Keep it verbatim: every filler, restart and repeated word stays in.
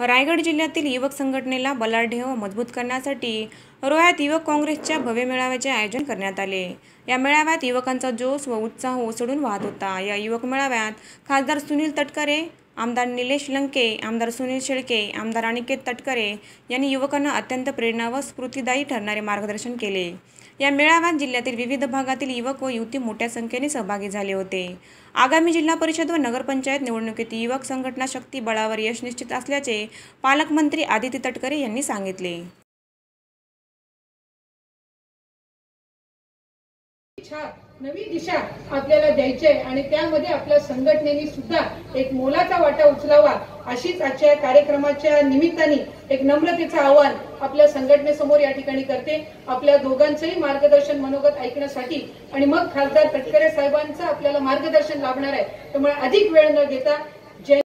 रायगड जिल्ह्यातील युवक संघटनेला बलाढ्य व मजबूत करण्यासाठी रोह्यात युवक काँग्रेसच्या भव्य मेळाव्याचे आयोजन करण्यात आले। या मेळाव्यात युवकांचा जोश व उत्साह ओसळून वाहत होता। या युवक मेळाव्यात खासदार सुनील तटकरे, आमदार निलेश लंके, आमदार सुनील शेळके, आमदार अनिकेत तटकरे यांनी युवकांना अत्यंत प्रेरणा व स्फूर्तिदायी ठरणारे मार्गदर्शन केले। या मेळाव्यात जिल्ह्यातील विविध भागातील युवक व युवती मोठ्या संख्येने सहभागी झाले होते। आगामी जिल्हा परिषद व नगरपंचायत निवडणुकीत युवक संघटना शक्ती बळावर यश निश्चित असल्याचे पालकमंत्री आदिती तटकरे यांनी सांगितले। नवी दिशा आपल्याला द्यायची आहे आणि त्यामध्ये आपल्या संघटनेने सुद्धा एक मोलाचा वाटा उचलावा अशीच आजच्या कार्यक्रमाच्या निमित्ताने एक नम्रतेचं आवाहन आपल्या संघटनेसमोर या ठिकाणी करते। आपल्या दोघांचंही मार्गदर्शन मनोगत ऐकण्यासाठी आणि मग खासदार तटकरे साहेबांचं आपल्याला मार्गदर्शन लाभणार आहे। त्यामुळे अधिक वेळ न घेता